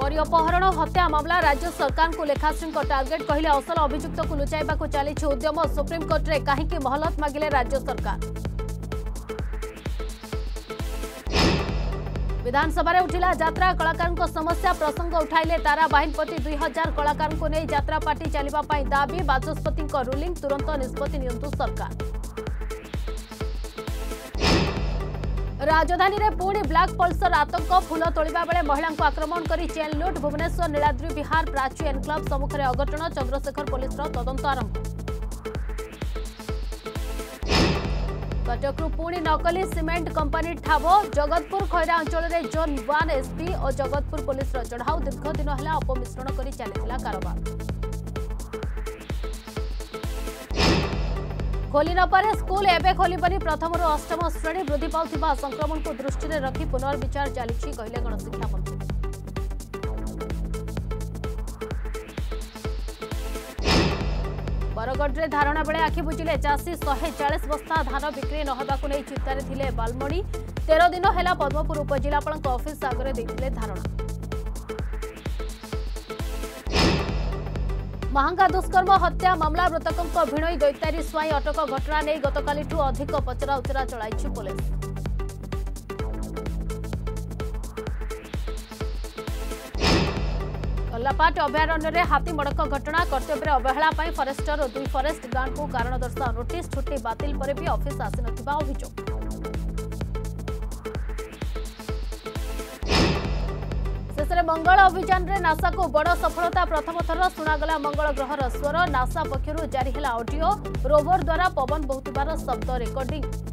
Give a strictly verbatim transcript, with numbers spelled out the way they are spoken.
परी अपहरण हत्या मामला राज्य सरकार को लेखाश्री टार्गेट कहले असल अभियुक्त को लुचाइबा को चली उद्यम सुप्रीमकोर्ट रे कहीं महलत मागिले राज्य सरकार। विधानसभा रे उठिला यात्रा कलाकार समस्या प्रसंग उठाइले तारा बाहिनपति दुई हजार कलाकार को नहीं यात्रा पार्टी चलिबा पई दाबी बाचस्पति रूलिंग तुरंत निष्पत्ति नियंतु सरकार। राजधानी में पुणी ब्लैक पल्सर आतंक फूल तोड़ा बेले महिला को आक्रमण कर चेन लुट भुवनेश्वर नीलाद्री विहार प्राची एनक्लव सम्मुखें अघटन चंद्रशेखर पुलिस तदंत आरंभ। कटकरू पुणी नकली सीमेंट कंपनी ठाब जगतपुर खैरा अंचल में जोन वन एसपी और जगतपुर पुलिस चढ़ाऊ दीर्घ दिन है अपमिश्रण कर चली कारोबार। खोली न पारे स्कूल एवं खोलबनी प्रथम अष्टम श्रेणी वृद्धि पाउथिबा संक्रमण को दृष्टि में रखी पुनर्विचार चली कहले गणशिक्षा मंत्री। बरगढ़ धारणा बेले आखि बुझिले चाषी शहे चालीस बस्ता धान बिक्री नहबा को नहीं चिंतार थिले बालमणि तेरह दिन है पद्मपुर उपजिलापाल ऑफिस आगे देते धारणा। महांगा दुष्कर्म हत्या मामला मृतकों भिणई दैतारी स्वाई अटक घटना नहीं गतकाली अधिक पचरा उचरा चलाई पुलिस। कल्लापाट अभयारण्य में हाथी मड़क घटना कर्तव्य अवहेला फरेस्टर और दुई फरेस्ट गार्ड को कारण दर्शाओ नोटिस छुट्टी बातिल पर भी ऑफिस आसी नथिबा अभियोग। शेषे मंगल अभियान रे नासा को बड़ सफलता प्रथम थर शुणागला मंगल ग्रहर स्वर नासा पक्षरु जारी है ऑडियो रोवर द्वारा पवन बहुथिबार शब्द रेकर्डिंग।